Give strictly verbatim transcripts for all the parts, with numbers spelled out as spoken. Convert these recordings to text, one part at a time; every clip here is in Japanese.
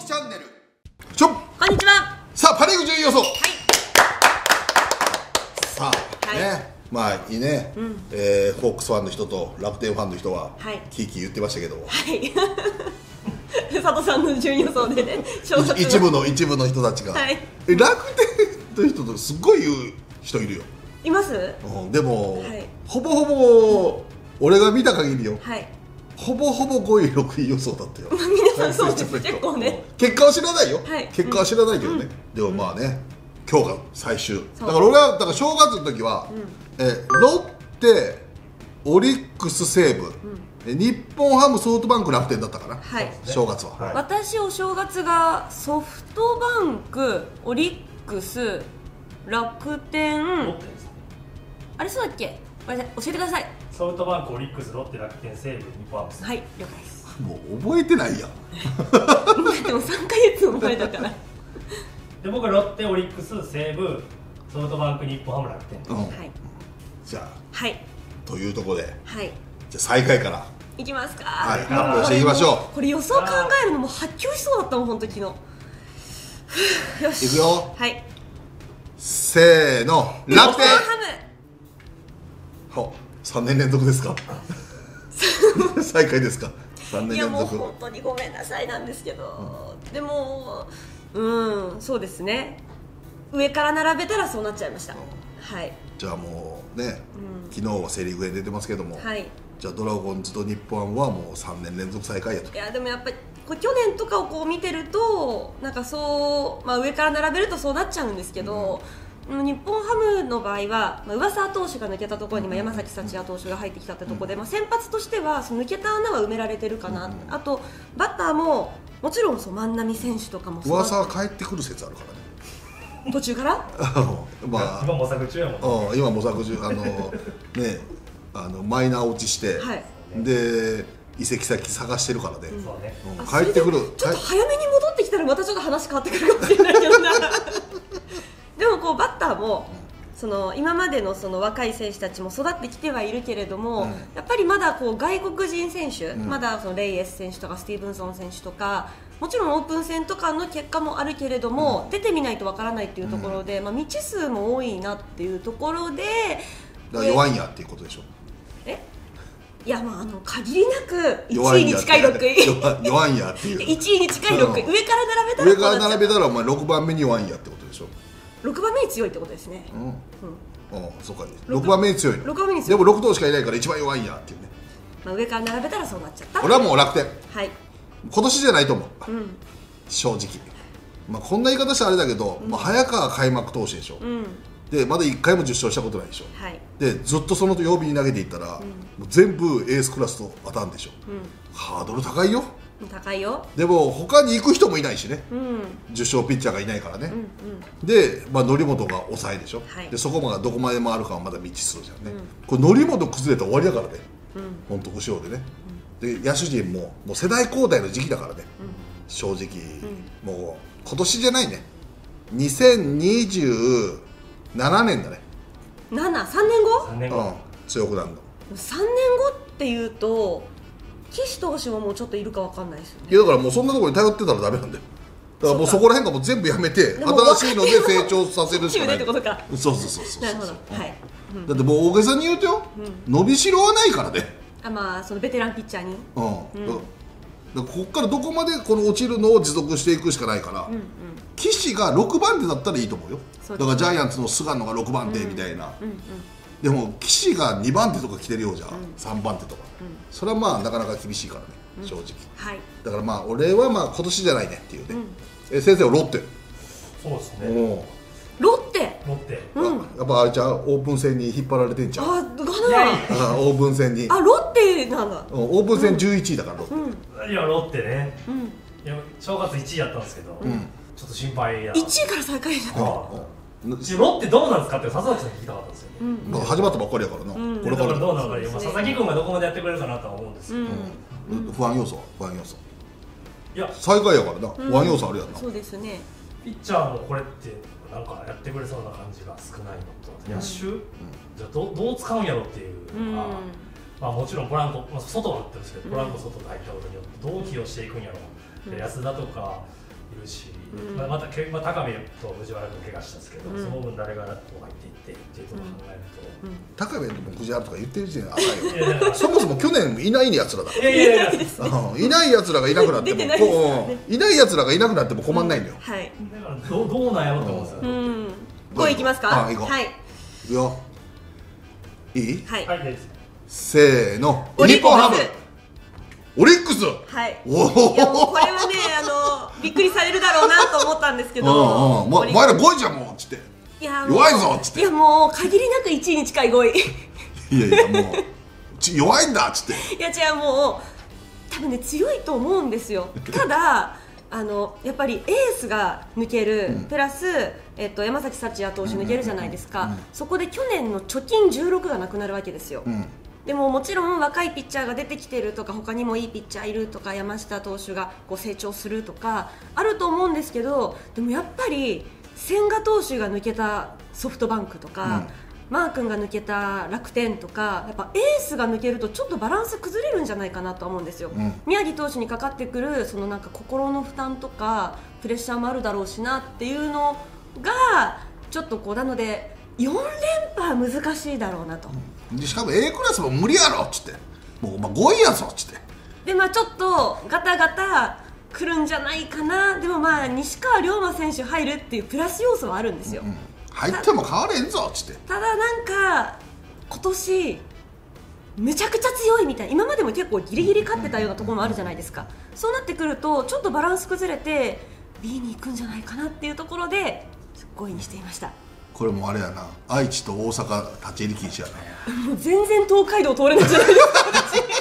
木チャンネル。ちょっこんにちは。 さあパ・リーグ順位予想。 はい。 さあ、 はいね、まあいいね、うん、えー、ホークスファンの人と楽天ファンの人は、はい、キーキー言ってましたけど、はい佐藤さんの順位予想でね、 一部の一部の人たちが、はい、楽天の人とすっごい言う人いるよ。 います、 うん、でも、はい、ほぼほぼ俺が見た限りよ、はい、ほぼほぼごいろくい予想だったよ。 皆さんそうです、結構ね。 結果は知らないよ、はい、結果は知らないけどね、うん、でもまあね、今日が最終だから、俺はだから正月の時は、うん、えロッテ、オリックス、西武、うん、日本ハム、ソフトバンク、楽天だったかな、はい、正月は、はい、 私お正月がソフトバンク、オリックス、楽天、あれそうだっけ、教えてください。 ソフトバンク、オリックス、ロッテ、楽天、西武、日本ハム。 はい、了解です。 もう覚えてないやんでもさんかげつ覚えたからで僕はロッテ、オリックス、西武、ソフトバンク、日本ハム、楽天、うん、はい、 じゃあ、 はい、 というところで、はい、じゃあ最下位からいきますか。 はい、発表していきましょう。これ予想考えるのも発狂しそうだったもん、本当昨日。よし、 いくよ。 はい、 せーの、楽天。 ハム。は、さんねん連続ですか最下位ですか。さんねん連続。 いやもう本当にごめんなさいなんですけど、うん、でもうん、そうですね、上から並べたらそうなっちゃいました、うん、はい。じゃあもうね、うん、昨日はセ・リーグで出てますけども、はい、じゃあドラゴンズと日本ハムはもうさんねん連続最下位やと。 いやでもやっぱりこう去年とかをこう見てるとなんかそう、まあ、上から並べるとそうなっちゃうんですけど、うん、日本ハムの場合は、まあ、上沢投手が抜けたところに、まあ、山崎福也投手が入ってきたってところで、まあ、先発としてはその抜けた穴は埋められてるかな、うん、あとバッターももちろんそう万波選手とかも上沢帰ってくる説あるからね、 途中からまあ今模索中やもんね。 今模索中、あのね、あのマイナー落ちして、はい、で移籍先探してるからね、うん、帰ってくる。 ちょっと早めに戻ってきたらまたちょっと話変わってくるかもしれないけどなでもこうバッターも、うん、その今までのその若い選手たちも育ってきてはいるけれども、うん、やっぱりまだこう外国人選手、うん、まだそのレイエス選手とかスティーブンソン選手とか、もちろんオープン戦とかの結果もあるけれども、うん、出てみないとわからないっていうところで、うん、まあ、未知数も多いなっていうところで、 だから弱いんやっていうことでしょ。 えいや、まあ、あの限りなくいちいに近いろくい弱いんやっていういちいに近いろくい、上から並べたら上から並べたらお前ろくばんめに弱いんやってことでしょ。 ろくばんめに強いってことですね。 うん、うん、そうか、ろくばんめに強いの。 ろくばんめに強い。 でもろく頭しかいないから一番弱いんやっていうね。 まあ、上から並べたらそうなっちゃった。 俺はもう楽天、 はい、 今年じゃないと思う、うん、正直、まあ、こんな言い方したらあれだけど、うん、まあ、早川開幕投手でしょ、うん、でまだいっかいもじゅっ勝したことないでしょ、はい、でずっとその曜日に投げていったら、うん、もう全部エースクラスと当たんでしょ、うん、ハードル高いよ。 高いよ。 でも他に行く人もいないしね、うん、じゅっ勝ピッチャーがいないからね、うんうん、で、まあ、則本が抑えでしょ、はい、でそこまでどこまで回るかはまだ未知数じゃんね、うん、これ則本崩れたら終わりだからね、本当、うん、故障でね、うん、で野手陣ももう世代交代の時期だからね、うん、正直、うん、もう今年じゃないね、にせんにじゅうななねんだね。 なな、さんねんご？ さんねんご、 うん、強くなるの。 さんねんごっていうと岸投手はもうちょっといるかわかんないですよね。 いやだからもうそんなところに頼ってたらダメなんだよ。だからもうそこら辺がもう全部やめて新しいので成長させるしかない。そうそうそうそう。なるほど。はい。だってもう大げさに言うとよ、伸びしろはないからね。 あ、まあそのベテランピッチャーに。うん。 だからここからどこまでこの落ちるのを持続していくしかないから、岸がろくばん手だったらいいと思うよ。だからジャイアンツの菅野がろくばん手みたいな。でも岸がにばん手とか来てるようじゃん、さんばん手とか、それはまあなかなか厳しいからね、正直。だからまあ俺はまあ今年じゃないねっていうね。え、先生はロッテ。 そうですね。 ロッテ。 ロッテ。 やっぱあれちゃう、オープン戦に引っ張られてんちゃう。 あ、かな。 オープン戦に。 あ、ロッテなんだ。 オープン戦じゅういちいだからロッテ。 いやロッテね。いや正月いちいやったんですけど、ちょっと心配や。 いちいから最下位じゃん。 ロッテどうなんですかって佐々木さんに聞きたかったんですよね。 まあ始まったばっかりやからな。 これからどうなのか、佐々木君がどこまでやってくれるかなとは思うんですけど。 不安要素は不安要素。 いや最下位やからな、不安要素あるやんな。 そうですね。 ピッチャーもこれってなんかやってくれそうな感じが少ないのと、野手じゃあどどう使うんやろっていうのが、まあもちろんポランコ外は打ってるんですけど、ポランコ外が入ったことによってどう起用していくんやろ。安田とかるし、うん、まあまた、まあ、高部と藤原君怪我したんですけど、うん、その分誰がこう入っていってっていうところを考えると、うん、 高部とも藤原とか言ってる時点で赤いよそもそも去年いないやつらだから、いやいやいやいないやつらがいなくなってもいないやつらがいなくなっても困んないんだよ、 うん、はい、 だからどうどうなんやろうと思うんですよ、うん、 ごいいきますか。 あ、いこう、 はい、 いくよ、いい、 はい、はい、 せーの、日本ハムオリックス、 はい、いやもうこれはね、あのびっくりされるだろうなと思ったんですけど、 お前らごいじゃんもうっつって、 いや弱いぞっつって、 いやもう限りなくいちいに近いごいいやいやもう弱いんだっつって、 いや違う、もう多分ね強いと思うんですよ。ただあのやっぱりエースが抜ける、うん、プラス、えっと、山崎福也投手抜けるじゃないですか、うんうん、そこで去年の貯金じゅうろくがなくなるわけですよ、うん、でももちろん若いピッチャーが出てきてるとか他にもいいピッチャーいるとか山下投手がこう成長するとかあると思うんですけど、でもやっぱり千賀投手が抜けたソフトバンクとか、うん、マー君が抜けた楽天とか、やっぱエースが抜けるとちょっとバランス崩れるんじゃないかなと思うんですよ、うん、宮城投手にかかってくるそのなんか心の負担とかプレッシャーもあるだろうしなっていうのがちょっとこうなのでよん連覇は難しいだろうなと、 うん、でしかも A クラスも無理やろっつって、もうまあごいやぞっつって、 でまあちょっとガタガタ来るんじゃないかな。でもまあ西川龍馬選手入るっていうプラス要素はあるんですよ、うん、 入っても変われんぞっつって。 ただなんか今年めちゃくちゃ強いみたいな、今までも結構ギリギリ勝ってたようなところもあるじゃないですか。そうなってくるとちょっとバランス崩れて ビー に行くんじゃないかなっていうところでごいにしていました。 これもあれやな、愛知と大阪立ち入り禁止やな。 もう全然東海道通れないじゃないですか東海道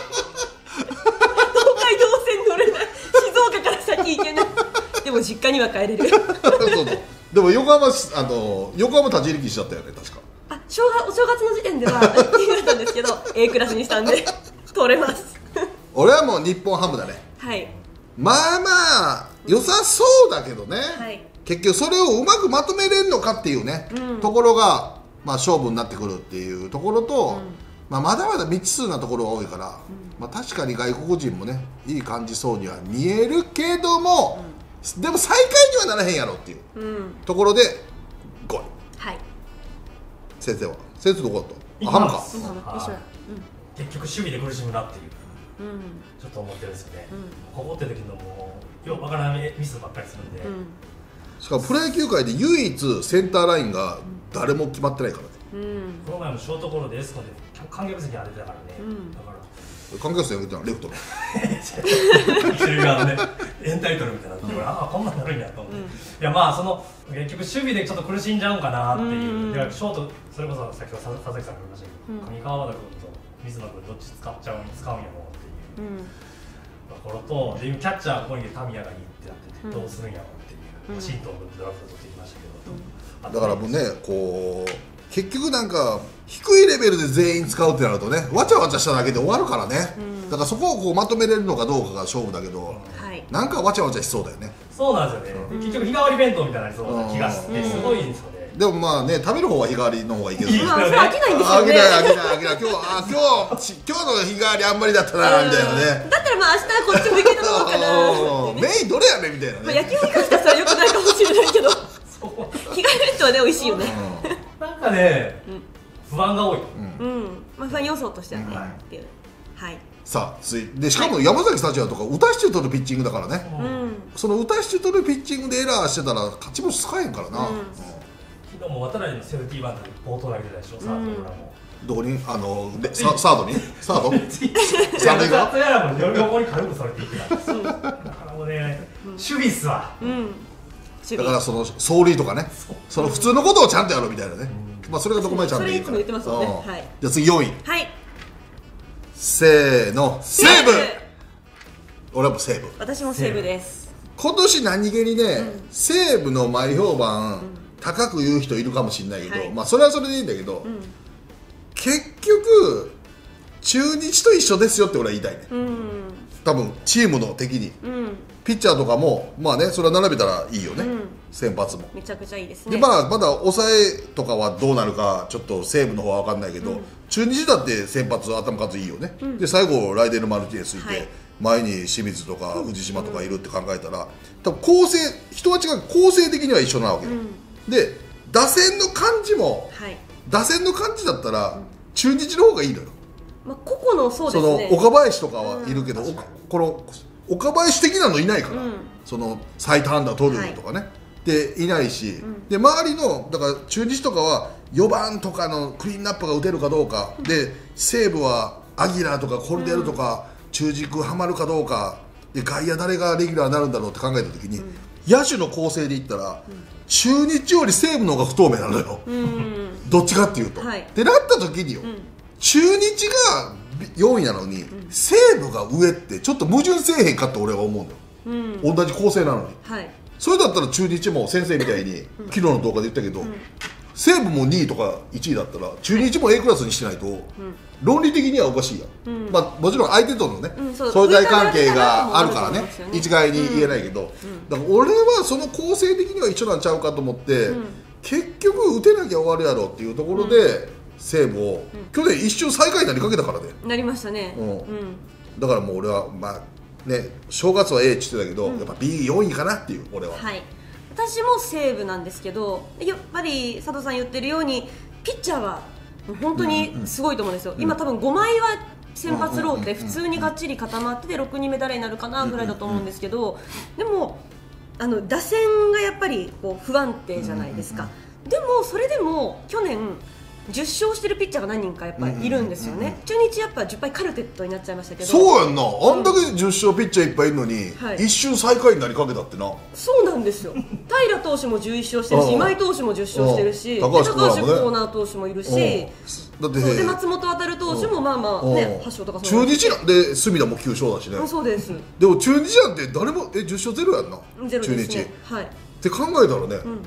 線乗れない、静岡から先行けないでも実家には帰れるそうそう、でも横浜、あの横浜立ち入り禁止だったよね確か。 あ、正月お正月の時点では言だったんですけどA クラスにしたんで通れます俺はもう日本ハムだね。 はい、 まあまあ良さそうだけどね、はい、結局それをうまくまとめれるのかっていうね、うん、ところが、まあ、勝負になってくるっていうところと、うん、まあ、まだまだ未知数なところが多いから、うん、まあ、確かに外国人もねいい感じそうには見えるけども、うん、でも最下位にはならへんやろっていう、うん、ところでごい。 はい、 先生は先生どこだった？ あ、ハムか、うん、結局守備で苦しむなっていう、うん、ちょっと思ってるんですよね、うん、ここって時のもうよくわからないミスばっかりするんで、うん、 しかもプロ野球界で唯一センターラインが誰も決まってないからね、 うん、この前もショートゴロでエスコンで観客席に当ててたからね、うん、だから観客席に当てたのレフトの一塁側のねエンタイトルみたいなって、うん、ああこんなんなるんやと思って、うん、いやまあその結局守備でちょっと苦しんじゃうんかなっていう、うん、でショートそれこそ先ほど佐々木さんが言いましたけど、うん、上川畑君と水野君どっち使っちゃう使うんやろうっていう、うん、ところとでキャッチャーここにタミヤがいいってなってて、うん、どうするんやろうっていう、うん、新東君ドラフト取ってきましたけど、うん、 だからもうねこう結局なんか低いレベルで全員使うってなるとねわちゃわちゃしただけで終わるからね、うん、だからそこをこうまとめれるのかどうかが勝負だけど、はい、なんかわちゃわちゃしそうだよね。 そうなんですよね、うん、結局日替わり弁当みたいになりそうな気がしてすごいですよね、 うん、でもまあね食べる方は日替わりの方がいいけどね。 まあ、飽きないんですよね。 飽きない飽きない飽きない今日あ今日今日の日替わりあんまりだったなみたいなね。 だったらまあ明日こっち向けたのかなメインどれやねみたいなね。 まあ、野球に関してはそれはよくないかもしれないけど日替わり弁当はね美味しいよね、 うん、なんかね、うん、不安が多い、 うん、うん、まあ不安要素としてはっていう、うん、はい。 さあついでしかも山崎幸也とか打たして取るピッチングだからね、うん、その打たして取るピッチングでエラーしてたら勝ち星使えんからな、うんうん、 昨日も渡辺のセーフティーバントで冒頭投げてたでしょ、サード裏もどこにあのでササードにサードサードがサードも横に軽くそれていってたんですだからもうね、うん、守備っすわ、うん、 だからその走塁とかねその普通のことをちゃんとやろうみたいなね、うん、まあそれがどこまでちゃんといいから。それいつも言ってますもんね、はい、じゃあ次よんい、 はい、 せーの西武。俺はもう西武。 私も西武です。 今年何気にね、うん、西武の前評判、うん、高く言う人いるかもしれないけど、はい、まあそれはそれでいいんだけど、うん、結局中日と一緒ですよって俺は言いたいね、うん、多分チームの敵に、うん、ピッチャーとかもまあねそれは並べたらいいよね、うん、先発もめちゃくちゃいいですね。 でまあまだ抑えとかはどうなるかちょっと西武の方は分かんないけど、うん、中日だって先発頭数いいよね、うん、で最後ライデル・マルティネスいて、はい、 前に清水とか藤島とかいるって考えたら、多分構成人は違う、構成的には一緒なわけよ、うん、で打線の感じも、はい、打線の感じだったら、うん、中日の方がいいのよ、 まあ、個々のそうですね、 その岡林とかはいるけど、うん、この岡林的なのいないから、うん、その最多安打取るとかね、はい、でいないし、うん、で周りのだから中日とかはよばんとかのクリーンナップが打てるかどうか、うん、で西武はアギラーとかコルデルとか、うん、中軸はまるかどうかで、外野誰がレギュラーになるんだろうって考えた時に、うん、野手の構成でいったら、うん、中日より西武の方が不透明なのよ、うん、どっちかっていうと、はい、ってなった時によ、うん、中日がよんいなのに、うん、西武が上ってちょっと矛盾せえへんかって俺は思うのよ、うん、同じ構成なのに、はい、それだったら中日も先生みたいに、うん、昨日の動画で言ったけど、うん、西武もにいとかいちいだったら中日も A クラスにしてないと、うん、論理的にはおかしいやん、うん、まあ、もちろん相手とのね、うん、相対関係があるからね、一概に言えないけど、うん、だから俺はその構成的には一緒なんちゃうかと思って、うん、結局打てなきゃ終わるやろっていうところで、うん、西武を、うん、去年一瞬最下位になりかけたからね、 なりましたね、うんうん、だからもう俺はまあね、正月は A って言ってたけど、うん、やっぱ ビーよんいかなっていう、俺は、 はい、私も西武なんですけど、やっぱり佐藤さん言ってるようにピッチャーは本当にすごいと思うんですよ、うんうん、今多分ごまいは先発ローって普通にがっちり固まっててろくにんめ誰になるかなぐらいだと思うんですけど、でもあの打線がやっぱりこう不安定じゃないですか、でもそれでも去年じゅっ勝してるピッチャーが何人かやっぱいるんですよね、中日やっぱじゅっぱいカルテットになっちゃいましたけど、 そうやんな、あんだけじゅっ勝ピッチャーいっぱいいるのに、はい、一瞬最下位になりかけたってな、 そうなんですよ平投手もじゅういっ勝してるし、今井投手もじゅっ勝してるし、高橋コーナー投手もいるし、だってで松本航投手もまあまあね、はち勝とか中日なんで隅田もきゅう勝だしね、 そうです。 でも中日なんて誰もえじゅっ勝ゼロやんな、 ゼロですね、 中日、 はい、 って考えたらね、うん、そうなんですよ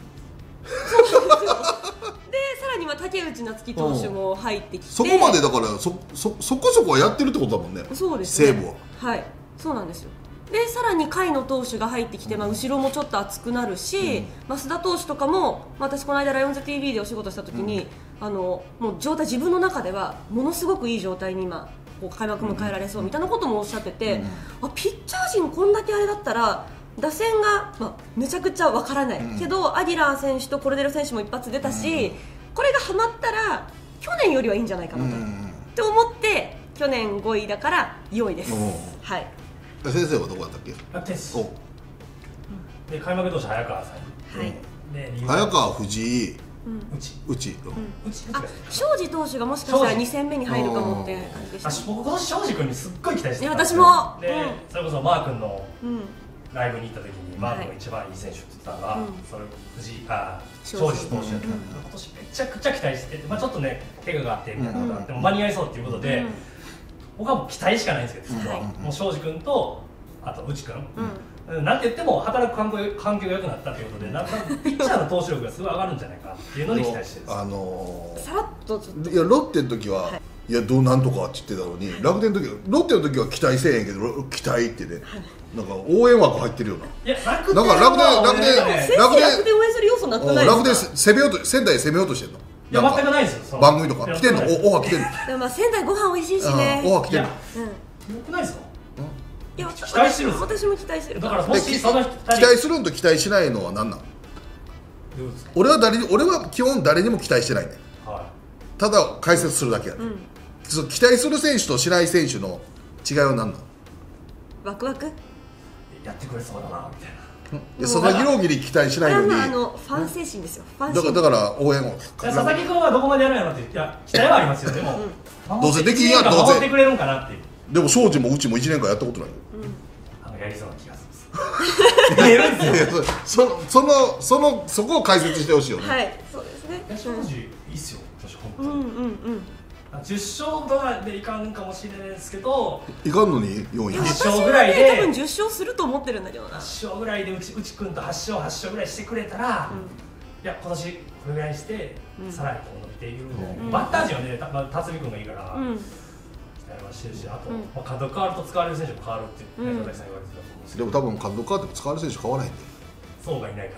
でさらには竹内夏樹投手も入ってきて、 そこまでだからそそそこそこはやってるってことだもんね、 そうですね、 西武は、 はい、そうなんですよ。でさらに甲斐野投手が入ってきて、まあ、後ろもちょっと厚くなるし、うん、増田投手とかも、まあ、私この間ライオンズ ティーブイ でお仕事した時に、うん、あのもう状態自分の中ではものすごくいい状態に今こう開幕迎えられそうみたいなこともおっしゃってて、うん、あピッチャー陣こんだけあれだったら打線が、まあ、めちゃくちゃわからない、うん、けどアギラー選手とコルデル選手も一発出たし、うん、これがハマったら去年よりはいいんじゃないかなと、うん、って思って去年ごいだからよんいです、はい、 先生はどこだったっけ？ あ、テスで開幕投手早川さん、はい、 で早川、藤井、 うち、 うち、 あ、庄司投手がもしかしたらに戦目に入るかもって感じでした。 僕今年庄司君にすっごい期待してたんですよ。私も。 で、それこそマー君のライブに行った時にマー君が一番いい選手って言ってたのが、それ藤井、あ、庄司投手だったんで、今年めちゃくちゃ期待してて、まあちょっとね怪我があってみたいなことがあっても間に合いそうっていうことで。僕はもう期待しかないんですけど、はい、もう庄司君とあと内君、うん、なんて言っても働く環境環境が良くなったということで、なんかピッチャーの投手力がすごい上がるんじゃないかっていうのに期待してるんです。 あのー、 さらっとちょっといやロッテの時は、はい、いやどうなんとかって言ってたのに、はい、楽天の時はロッテの時は期待せえへんけど期待ってね、はい、なんか応援枠入ってるような。 いや楽天なんか楽天楽天楽天楽天応援する要素なくないですか。 楽天攻めようと仙台攻めようとしてんの。 いや全くないですよ。 番組とか来てんの。おオファー来てんの。 でもまあ仙台ご飯美味しいしね。 オファー来てんの。 よくないですか。 いや期待してるんです。 私も期待してる。 だからもしその期待するのと期待しないのは何なの。俺は誰に俺は基本誰にも期待してないね。ただ解説するだけやね。期待する選手としない選手の違いは何なの。 ワクワク。 やってくれそうだなみたいな。 佐々木朗希に期待しないのに、 あのファン精神ですよ。 だからだから応援を。 佐々木君はどこまでやるんやろって、いや期待はありますよ。でもどうせできんやどうせ守ってくれるんかなっていう。 でも庄司もうちもいちねんかんやったことないよ。 あのやりそうな気がするんです。やるんですよ。 そのそのそのそこを解説してほしいよね。 はい、そうですね。 庄司いいっすよ。私本当に。 うんうんうん。 じゅっ勝とかでいかんかもしれないですけど、 いかんのによんい。 はち勝ぐらいで多分じゅっ勝すると思ってるんだけどな。 はち勝ぐらいでうちうちくんとはち勝はち勝ぐらいしてくれたら、いや今年これぐらいしてさらにこう伸びているんじゃないか。バッター陣はね、辰巳君がいいから期待はしてるし、あと監督変わると使われる選手も変わるって佐々木さん言われてたと思うんですけど。 でも多分監督変わっても使われる選手変わらないんで。 そうがいない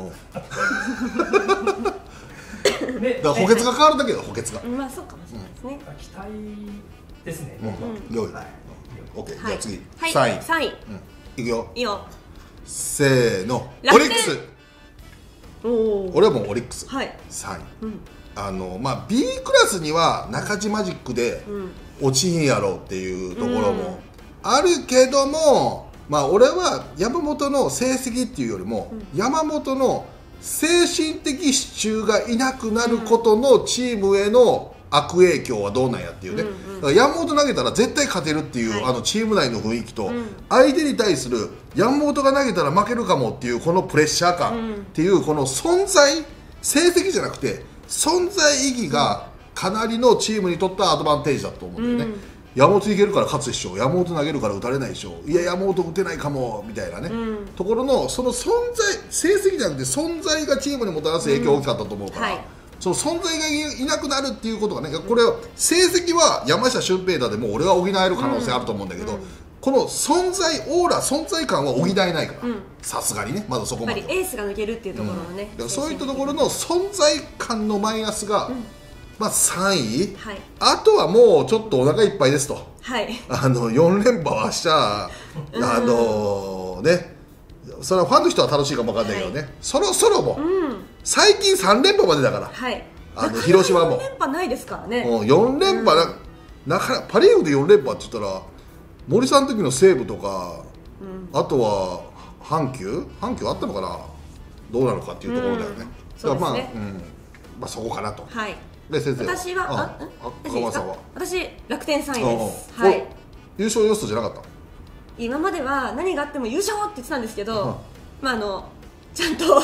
から。 ね、だから補欠が変わるだけだ補欠が。 まあそうかもしれないですね。 期待ですね。 良い。 オッケー、じゃあ次、 はい、 さんい。 さんい、 いくよ。 いいよ。 せーの、オ楽天リックス。 おお。 俺はもうオリックス。 はい。 さんい。 うん。 あのまあ ビー クラスには中地マジックで落ちひんやろうっていうところもあるけども、まあ俺は山本の成績っていうよりも、山本の精神的支柱がいなくなることのチームへの悪影響はどうなんやっていうね、だから山本投げたら絶対勝てるっていう、はい、あのチーム内の雰囲気と、うん、相手に対する山本が投げたら負けるかもっていうこのプレッシャー感っていうこの存在、成績じゃなくて存在意義がかなりのチームにとってはアドバンテージだと思うんだよね、うん、山本いけるから勝つでしょ、山本投げるから打たれないでしょ、いや山本打てないかもみたいなね、うん、ところのその存在、成績じゃなくて存在がチームにもたらす影響が大きかったと思うから、うん、はい、その存在がいなくなるっていうことがね、これは成績は山下舜平太でも俺は補える可能性あると思うんだけど、うん、この存在オーラ、存在感は補えないから、さすがにね、まだそこまでやっぱりエースが抜けるっていうところのね、 うん、そういったところの存在感のマイナスが、うん、まあさんい、はい、あとはもうちょっとお腹いっぱいですと、はい、あのよん連覇はしちゃあのね、それはファンの人は楽しいかもわかんないけどね、はい、そろそろも、うん、最近さん連覇までだから、はい、あの広島もよん連覇ないですからね、 うん、よん連覇、うん、なかなかパ・リーグでよん連覇って言ったら森さんの時の西武とか、うん、あとは阪急阪急あったのかな、どうなのかっていうところだよね、うん、だからまあ、ね、うん、まあそこかなと。はい。で先生、 私はああ川さんは私楽天さんいです。はい。 優勝予想じゃなかった？ 今までは何があっても優勝って言ってたんですけど、まああのちゃんと考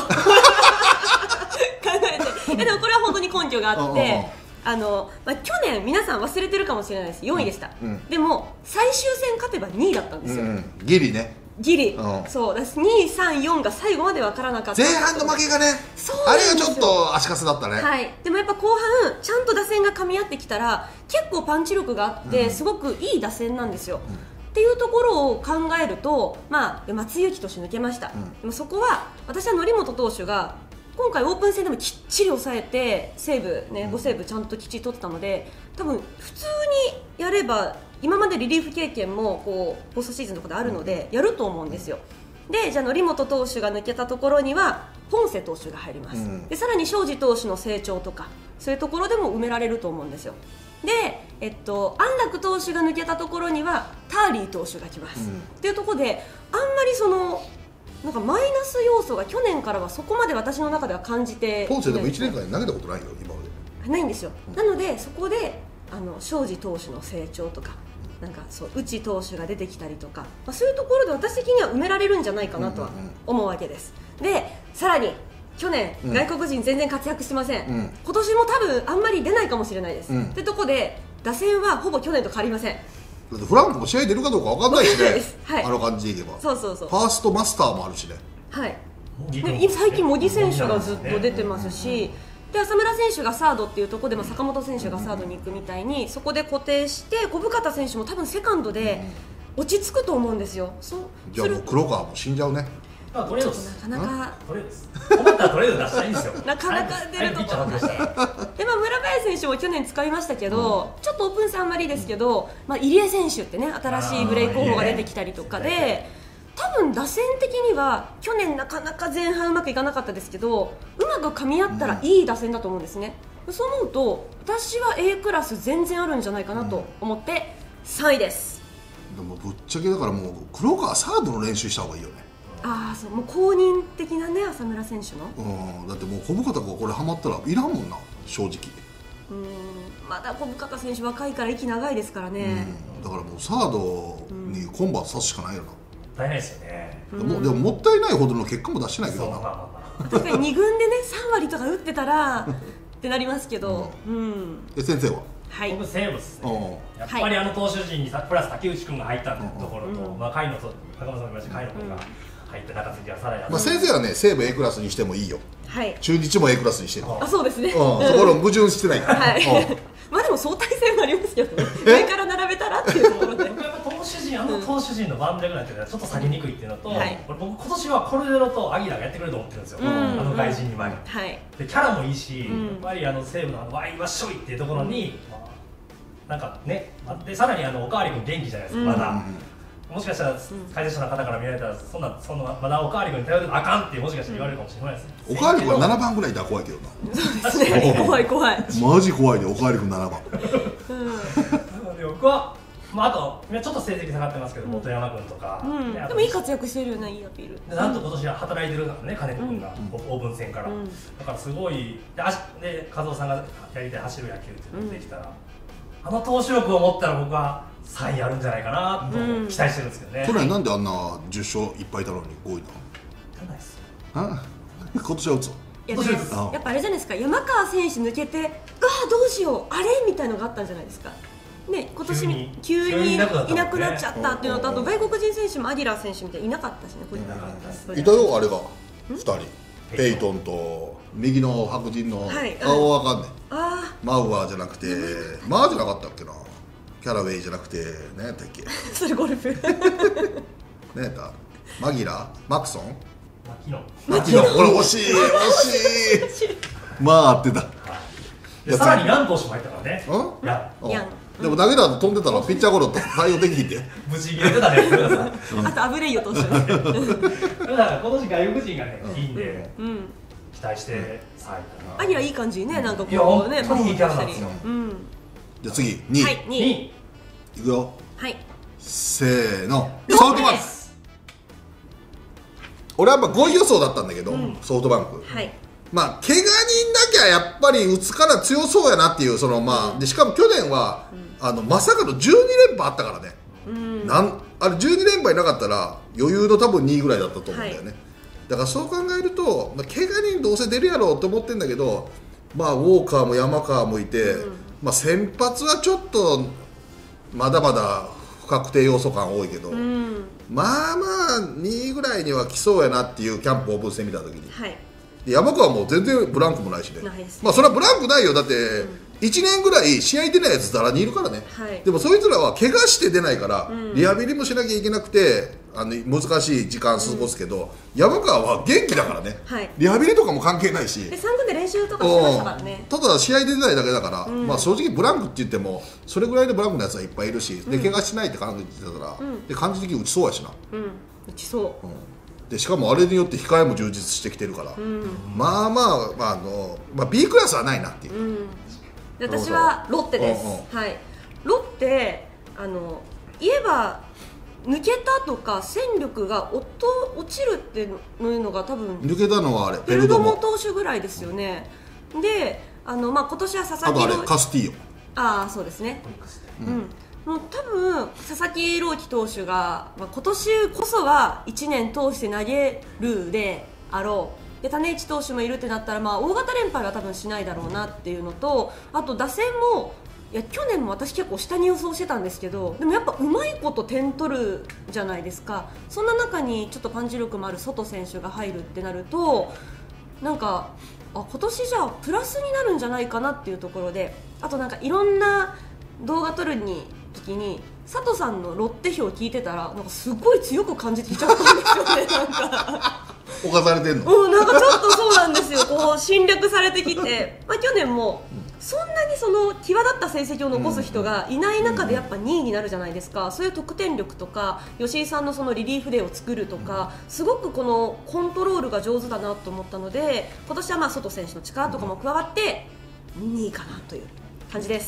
えて、でもこれは本当に根拠があって。あのまあ、去年皆さん忘れてるかもしれないです、よんいでした、うん、でも最終戦勝てばにいだったんですよ、うん、 ギリね、 ギリ、うん、そうだ、にいさんよんが最後まで分からなかった、 前半の負けがね、あれがちょっと足かせだったね、 はい、でもやっぱ後半ちゃんと打線が噛み合ってきたら結構パンチ力があって、うん、すごくいい打線なんですよ、うん、っていうところを考えると、まあ、松井裕樹投手抜けました、うん、でもそこは私は則本投手が今回オープン戦でもきっちり抑えてセーブ、ね、ごセーブちゃんときっちり取ってたので、多分普通にやれば今までリリーフ経験もこうポストシーズンとかであるのでやると思うんですよ。でじゃあ則本投手が抜けたところにはポンセ投手が入ります、うん、でさらに庄司投手の成長とかそういうところでも埋められると思うんですよ。で、えっと、安楽投手が抜けたところにはターリー投手が来ます、うん、っていうところであんまりそのなんかマイナス要素が去年からはそこまで私の中では感じてポンセでもいちねんかんに投げたことないよ今まで。ないんですよ、うん、なのでそこであの庄司投手の成長とかなんかそう内投手が出てきたりとか、まあ、そういうところで私的には埋められるんじゃないかなとは思うわけです、うんうんうん、でさらに去年、うん、外国人全然活躍してません、うん、今年も多分あんまり出ないかもしれないです、うん、ってとこで打線はほぼ去年と変わりません。 フランクも試合出るかどうか分かんないしね、はい、あの感じでいけばそうそうそう、 ファーストマスターもあるしね、 はい、で最近茂木選手がずっと出てますし、で浅村選手がサードっていうところでも坂本選手がサードに行くみたいにそこで固定して小深田選手も多分セカンドで落ち着くと思うんですよ。そうじゃあもう黒川も死んじゃうね。 まあトレードです。 なかなかトレードです。困ったらトレード出したいんですよ。 なかなか出るところで。でまあ村林選手も去年使いましたけど、うん、ちょっとオープン戦あんまりですけど、まあ入江選手ってね新しいブレイク候補が出てきたりとかで。多分打線的には去年なかなか前半うまくいかなかったですけどうまく噛み合ったらいい打線だと思うんですね、うん、そう思うと私は A クラス全然あるんじゃないかなと思ってさんいです。 でもぶっちゃけだからもう黒川サードの練習した方がいいよね。 ああそうもう公認的なね浅村選手の、 うん、だってもう小深田がこれハマったらいらんもんな正直。 うんまだ小深田選手若いから息長いですからね、 うん、だからもうサードにコンバートさすしかないよな。 もったいないですよね。 でも、でももったいないほどの結果も出してないけどな。 確かにに軍でねさん割とか打ってたらってなりますけど、うんうん、 え先生は？ はい、僕西武ですね。やっぱりあの投手陣にプラス竹内君が入ったところと、まあ甲斐野と高間さんが言いました甲斐野君が入って中継ぎはさらに、 まあ先生はね西武 A クラスにしてもいいよ。はい。中日も A クラスにしてる。 あそうですね。 うん、そこの矛盾してないから。はい。 まあでも相対性もありますけどね。上から並べたらっていうところで。 僕やっぱ投手陣あの投手陣の盤石なんていうのはちょっと下げにくいっていうのと、はい、僕今年はコルデロとアギラがやってくれると思ってるんですよ。あの外人に前に。はい。でキャラもいいし、やっぱりあの西武のあのワイワッショイっていうところに。 なんかね、でさらにあのおかわり君元気じゃないですか、まだ。もしかしたら解説者の方から見られたら、そんな、そんなまだおかわり君に頼るとあかんってもしかしたら言われるかもしれないですね。 おかわり君はななばんぐらいいたら怖いけどな。 そうですね、怖い怖い。 マジ怖いで、おかわり君ななばん。 僕は、まあ、あとちょっと成績下がってますけど、本山君とか、 でもいい活躍してるよね、いいアピール。 なんと今年は働いてるからね、金子君がオープン戦から、だからすごい、で和夫さんがやりたい走る野球っていうのができたら、あの投手力を持ったら僕はさんいあるんじゃないかなと期待してるんですけどね。 去年なんであんなじゅっ勝いっぱいいたのにごいな。あ、今年は打つ。 やっぱあれじゃないですか、山川選手抜けて、ああどうしようあれみたいのがあったんじゃないですか。ね、今年に急にいなくなっちゃったっていうのと、あと外国人選手もアギラー選手みたいにいなかったしね。 いたよ、あれがふたり、ペイトンと右の白人の顔わかんねえ、マウアーじゃなくて、マーじゃなかったっけな、キャラウェイじゃなくて何やったっけ、 それゴルフ何やった、マギラマクソン、 マキノ、 俺惜しい惜しいまあ合ってた。 さらにヤン投手も入ったからね。 ヤンでも投げた後飛んでたらピッチャーゴロと対応できひんで、 ぶち切れてたね。 あとアブレイヨ投手、だから今年外国人がねいいんで期待してさあいたな。 アギラいい感じにね、なんかこうね、 パフォーマンスしたり。 じゃあ次にいいくよ。 はい、 せーの、ソフトバンク。俺はやっぱごい予想だったんだけど、ソフトバンク、まあ怪我人だけはやっぱり打つから強そうやなっていう、そのまあでしかも去年はあのまさかのじゅうにれんぱあったからね、なんあれじゅうにれんぱいなかったら余裕の多分にいぐらいだったと思うんだよね。だからそう考えると、まあ、怪我人どうせ出るやろうと思ってるんだけど、まあウォーカーも山川もいて、まあ先発はちょっとまだまだ不確定要素感多いけど、まあまあにいぐらいには来そうやなっていうキャンプオープン戦見た時に、はい、山川も全然ブランクもないしね、まあそれはブランクないよ、だっていちねんぐらい試合出ないやつざらにいるからね、はい、でもそいつらは怪我して出ないから、うん、リハビリもしなきゃいけなくてあの難しい時間過ごすけど、うん、山川は元気だからね、はい、リハビリとかも関係ないし、 でさん軍で練習とかしてましたからね、 ただ試合出てないだけだから、うん、まあ正直ブランクって言ってもそれぐらいでブランクのやつはいっぱいいるし、で怪我しないって感じてたら、うん、で感じ的に打ちそうやしな、 うん、打ちそう、うん、 でしかもあれによって控えも充実してきてるから、うん、まあまあ、まああのまあ、B クラスはないなっていう、うん、 で私はロッテです、うんうん、はい、ロッテあの言えば抜けたとか戦力が落ちるっていうのが多分抜けたのはあれペルドモ投手ぐらいですよね、うん、であの、まあ、今年は佐々木あとあれカスティーヨ、 ああそうですね、うん、うん、もう多分佐々木朗希投手が、まあ、今年こそはいちねん通して投げるであろう、で種市投手もいるってなったら、まあ、大型連敗は多分しないだろうなっていうのと、あと打線もいや去年も私結構下に予想してたんですけど、でもやっぱうまいこと点取るじゃないですか。そんな中にちょっとパンチ力もあるソト選手が入るってなると、なんかあ今年じゃあプラスになるんじゃないかなっていうところで、あとなんかいろんな動画撮るに時に佐藤さんのロッテ票を聞いてたらなんかすごい強く感じてきちゃったんですよね。なんか侵されてんの、 うん、なんかちょっとそうなんですよ。こう侵略されてきて、まあ、去年もそんなにその際立った成績を残す人がいない中でやっぱにいになるじゃないですか。そういう得点力とか吉井さんのそのリリーフデーを作るとか、すごくこのコントロールが上手だなと思ったので、今年はまあ外選手の力とかも加わってにいかなという感じです。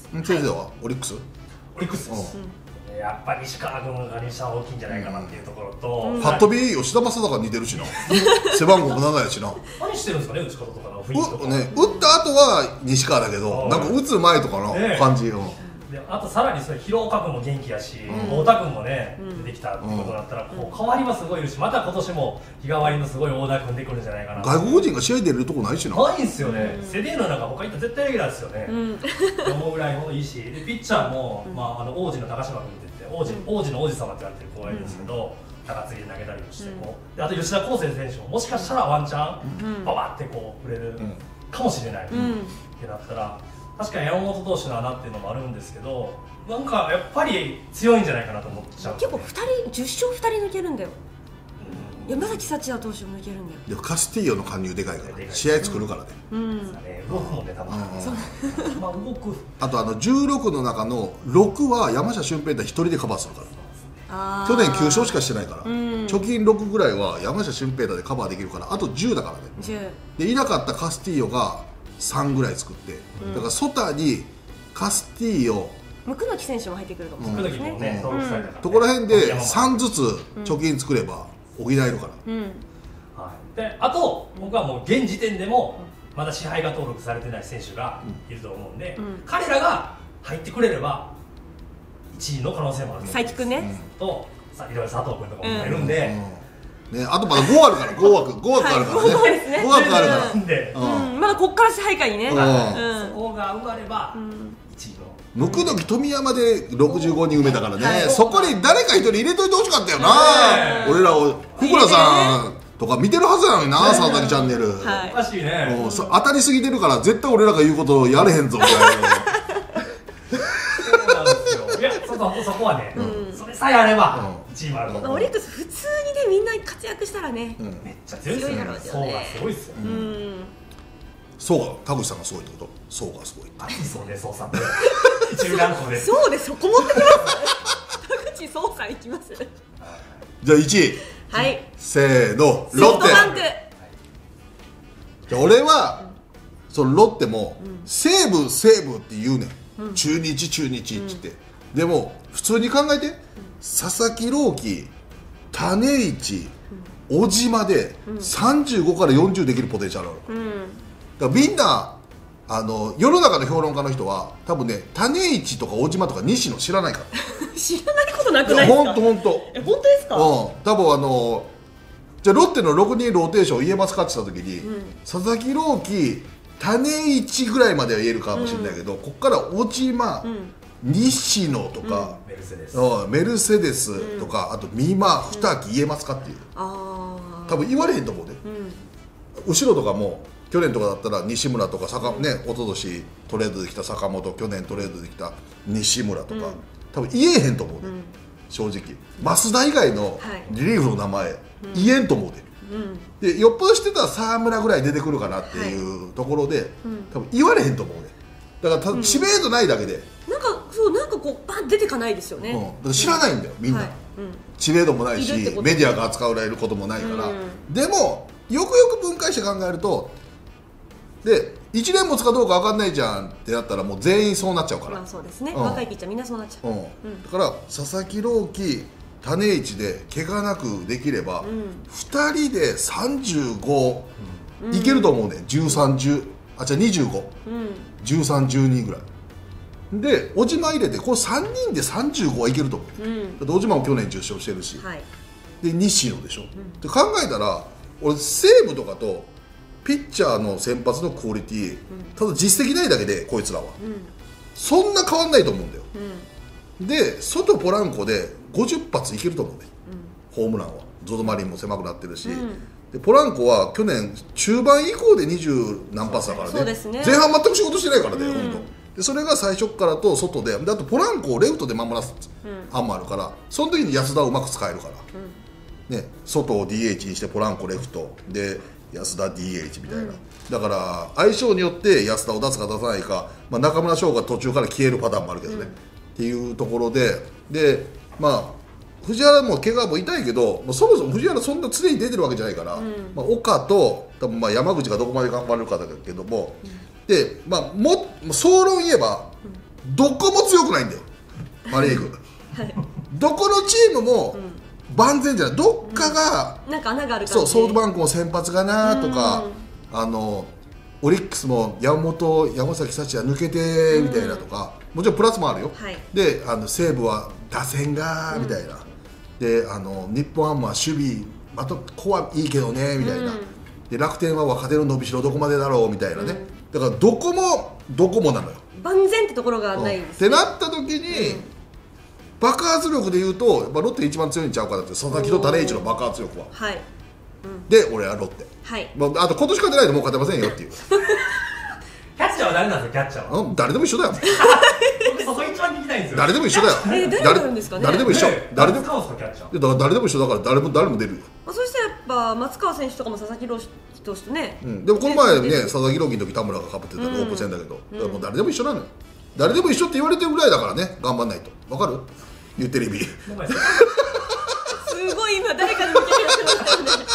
先生はオリックス、 オリックスです、うん、やっぱり石川君がにした大きいんじゃないかなっていうところと、 うん、パッと見吉田正尚似てるしな背番号もななやしな。 何してるんですかね、打ち方とかの雰囲気とか、 ね、打った後は西川だけど、なんか打つ前とかの感じよ、ね、 であとさらにそれ広岡君も元気やし、太田君もね、うん、出てきたってことだったら、こう変わりもすごいいるし、また今年も日替わりのすごいオーダー組んでくるんじゃないかな。 外国人が試合出るとこないしな。 ないんですよね、うん、セデーノなんか他行ったら絶対レギュラーですよね、うん、思うぐらいほどいいし、でピッチャーも、うん、まあ、あの王子の高島君って言って王子、うん、王子の王子様って言われてる子がいるんですけど、高継ぎで投げたりしても、うん、であと吉田康生選手ももしかしたらワンチャンババってこう売れるかもしれない、うん、ってなったら、確かに山本投手の穴っていうのもあるんですけど、なんかやっぱり強いんじゃないかなと思っちゃう、ね、 結構ふたりじゅっ勝ふたり抜けるんだよ。 う山崎幸也投手もいけるんだよ。 でカスティーヨの加入でかいから試合作るからね、 うん、動くもんね多分、まあ動く。 あとあのじゅうろくの中のろくは山下俊平太一人でカバーするから、去年きゅう勝しかしてないから、貯金ろくぐらいは山下俊平太でカバーできるから、あとじゅうだからね。じゅうでいなかったカスティーヨがさんぐらい作って、だからソタにカスティーヨ、 椋木選手も入ってくるかもしれないですね。 ところへんでさんずつ貯金作れば補えるから、 はい、であと僕はもう現時点でもまだ支配下登録されてない選手がいると思うんで、うん、彼らが入ってくれればいちいの可能性もある。 佐伯君ね、 とさいろいろ佐藤君とかもいるんで、 うんうんね、あとまだごあるからご枠ご枠あるからね、はい、ご枠あるからんで、 うん、まだこっから支配下にね、うん、 そこが埋まればいちいの椋木富山でろくじゅうごにん埋めたからね、はい、そこに誰か一人入れといてほしかったよな、はい、俺らを福倉さんとか見てるはずなのにな、佐々木チャンネル、 はい、おかしいね、 もう当たりすぎてるから絶対俺らが言うことをやれへんぞみたいなそうなんですよ。いや そ, そ, そこはね、うん、それさえあればチームあると思う。 オリックス普通にねみんな活躍したらね、うん、 めっちゃ強いですよね。そうがすごいですよ、うんうん、 そうが田口さんがすごいってこと、そうがすごいあそうね、そうさんで一流ランコでそうでそこ持ってきます田口そうさんいきます。 じゃあいちい、 はい、 せーの、ロッテ。じゃあ俺はそのロッテも西武西武って言うねん、うん、中日中日って言って、うん、でも普通に考えて、うん、佐々木朗希、種市、うん、小島でさんじゅうごからよんじゅうできるポテンシャルある、うん、だからみんなあの世の中の評論家の人は多分ね、種市とか小島とか西野知らないから知らないことなくないですか。 本当本当。 え本当ですか。うん、 多分あのじゃあロッテのろくにんローテーション言えますかって言った時に、うん、佐々木朗希、種市ぐらいまでは言えるかもしれないけど、うん、ここから小島、うん、西野とか、 うん、メルセデス、 うん、メルセデスとか、うん、あと美馬、二木言えますかっていう、あ多分言われへんと思うね、うん、後ろとかも去年とかだったら西村とか坂、ね、一昨年トレードできた坂本、去年トレードできた西村とか、うん、多分言えへんと思うね、うん、正直増田以外のリリーフの名前、はい、言えんと思うで、うん、でよっぽどしてたら沢村ぐらい出てくるかなっていうところで、はい、多分言われへんと思うね。だから多分知名度ないだけで、 うん、なんかそうなんかこうバン出てかないですよね、 うん、だから知らないんだよ、みんな、はい、うん、知名度もないしメディアが扱われることもないから、うん、でもよくよく分解して考えるとでいちねん持つかどうか分かんないじゃんってなったらもう全員そうなっちゃうから、 まあそうですね、うん、若いピッチャーみんなそうなっちゃう、うんうん、 だから佐々木朗希、種市で怪我なくできれば、うん、ふたりでさんじゅうご、うん、いけると思うね、じゅうさん、じゅうあじゃあにじゅうご、うん、じゅうさん、じゅうにぐらいで小島入れてこれさんにんでさんじゅうごはいけると思う、うん、だって小島も去年じゅっ勝してるし、はい、で西野でしょ、うん、で考えたら俺西武とかとピッチャーの先発のクオリティ、うん、ただ実績ないだけでこいつらは、うん、そんな変わんないと思うんだよ、うん、で外ポランコでごじゅっぱついけると思うね、うん、ホームランは ゾゾ マリンも狭くなってるし、うん、でポランコは去年中盤以降でにじゅう何発だから ね, そうですね前半全く仕事してないからね、うん、本当でそれが最初からと外で、であとポランコをレフトで守らす案もあるから、その時に安田をうまく使えるから、うんね、外を ディーエイチ にしてポランコレフトで安田 ディーエイチ みたいな、うん、だから相性によって安田を出すか出さないか、まあ、中村翔が途中から消えるパターンもあるけどね、うん、っていうところででまあ藤原も怪我も痛いけど、そもそも藤原そんな常に出てるわけじゃないから、うん、まあ、岡と多分まあ山口がどこまで頑張れるかだけども、うん、で、まあ、も総論言えば、うん、どこも強くないんだよパ・リーグ、はい、どこのチームも、うん万全じゃない、どっかが、 うん、なんか穴がある感じ、 そうソフトバンクも先発がなとか、うん、あのオリックスも山本山崎幸也抜けてみたいなとか、うん、もちろんプラスもあるよ、はい、であの西武は打線がみたいな、うん、であの日本ハムは守備あとこはいいけどねみたいな、うん、で楽天は若手の伸びしろどこまでだろうみたいなね、うん、だからどこもどこもなのよ、 万全ってところがないです、ね、 ってなった時に、うん爆発力でいうと、まあ、ロッテ一番強いんちゃうかなって佐々木と種市の爆発力は、はいうん、で俺はロッテ、はいまあ、あと今年勝てないともう勝てませんよっていうキャッチャーは誰なんですか。キャッチャーは、 うん、誰でも一緒だよ僕そこ一番聞きたいんですよ。 誰でも一緒だよえー、誰なんですかね。 誰でも一緒、 誰でも使うんですかキャッチャー。 だから誰でも一緒だから誰も誰も出るよ。 あそしてやっぱ松川選手とかも佐々木朗希投手とね、 うん、でもこの前ね佐々木朗希の時田村がかぶってたロープ戦だけど、うん、だからもう誰でも一緒なのよ。誰でも一緒って言われてるぐらいだからね、頑張んないと。わかる？言ってる意味。すごい今誰かに向けてやってましたよね。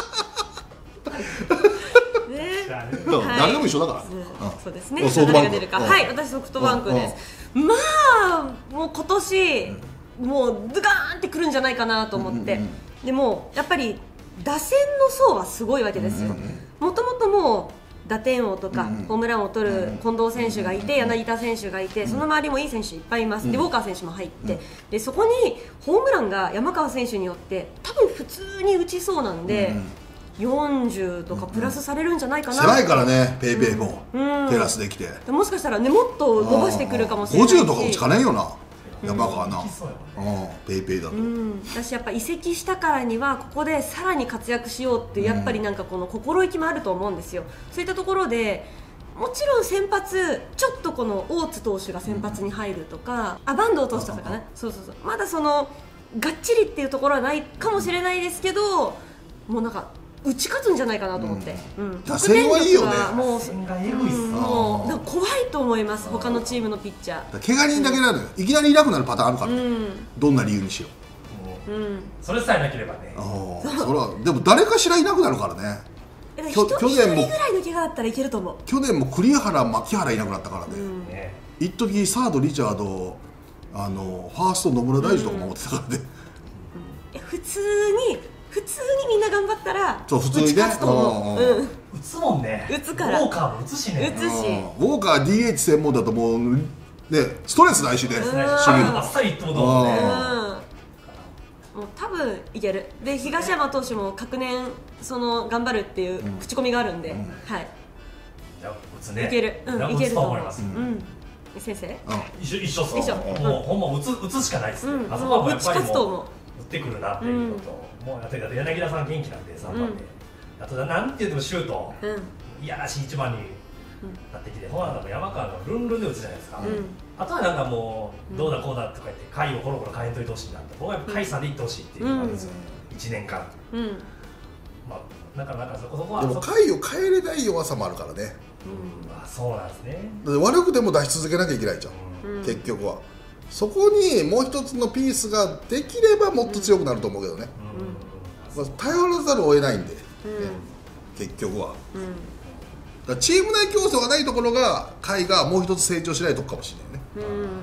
誰でも一緒だから。 そうですね。ソフトバンク。はい、私ソフトバンクです。まあもう今年もうドガーンってくるんじゃないかなと思って、でもやっぱり打線の層はすごいわけですよ。もともともう打点王とかホームランを取る近藤選手がいて、柳田選手がいて、その周りもいい選手いっぱいいます。でウォーカー選手も入って、でそこにホームランが山川選手によって多分普通に打ちそうなんで。よんじゅうとかプラスされるんじゃないかな。 狭いからね、ペイペイもテラスできて、 もしかしたらねもっと伸ばしてくるかもしれないし、 ごじゅうとか打ちかないよな山川な、ペイペイだと。 私やっぱ移籍したからにはここでさらに活躍しようってやっぱりなんかこの心意気もあると思うんですよ。そういったところでもちろん先発ちょっとこの大津投手が先発に入るとか、あ坂東投手とかかな、そうそうそう、まだそのがっちりっていうところはないかもしれないですけど、もうなんか打ち勝つんじゃないかなと思って、 打線はいいよね。 もうもうなんか怖いと思います、他のチームのピッチャー。 怪我人だけなのよ、いきなりいなくなるパターンあるからね、どんな理由にしろ。 それさえなければね。 それはでも誰かしらいなくなるからね。 去年もぐらいの怪我だったらいけると思う。 去年も栗原、牧原いなくなったからね。一時サードリチャード、あのファースト野村大樹とか守ってたからね。 普通に普通にみんな頑張ったらそう普通にね、 打つもんね。 打つからウォーカーも打つしね。 打つし、 ウォーカー ディーエイチ 専門だともうねストレスないしね、守備あっさりいってもどうね。 もう多分いける。で東山投手も隔年その頑張るっていう口コミがあるんで、はい。 じゃあ打つね。 いける、うんいけると思います。 先生？ 一緒一緒そう。 一緒。 もうほんま打つ打つしかないですね。あそこはもうやっぱりもう打ってくるなっていうのと。もうやって柳田さん元気なんでさんばんで、あとなんて言ってもシュート、いやらしいいちばんになってきて、ほら山川のルンルンで打つじゃないですか。あとはなんかもうどうだこうだとか言って回をコロコロ変えんといてほしいなって、僕はやっぱ甲斐さんでいってほしいっていう感じですよ、いちねんかん。まあなかなかそこそこはでも回を変えれない弱さもあるからね。 そうなんですね。 悪くても出し続けなきゃいけないじゃん、結局は。そこにもう一つのピースができればもっと強くなると思うけどね、まあ、頼らざるを得ないんで、ね、結局は、だチーム内競争がないところが甲斐がもう一つ成長しないとこかもしれないね。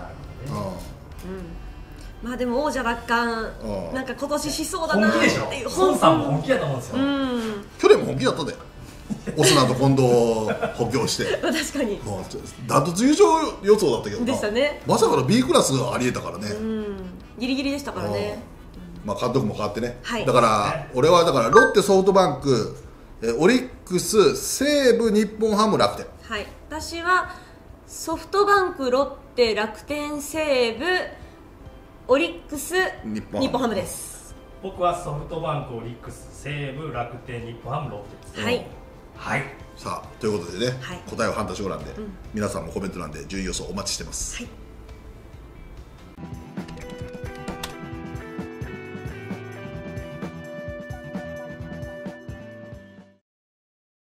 まあでも王者奪還なんか今年しそうだなっていう。本さんも本気だと思うんですよ。 去年も本気だったでオスナと近藤を補強して確かにダントツ優勝予想だったけどでしたね。 まさかの ビー クラスがありえたからね。 ギリギリでしたからね。 まあ監督も変わってね、だから俺はだからロッテ、ソフトバンク、オリックス、西武、日本ハム、楽天。 はい、私はソフトバンク、ロッテ、楽天、西武、オリックス、日本ハムです。 僕はソフトバンク、オリックス、西武、楽天、日本ハム、ロッテです。はいはい、 さあということでね、はい、答えを判断してごらんで、うん、皆さんもコメント欄で順位予想お待ちしてます。 はい。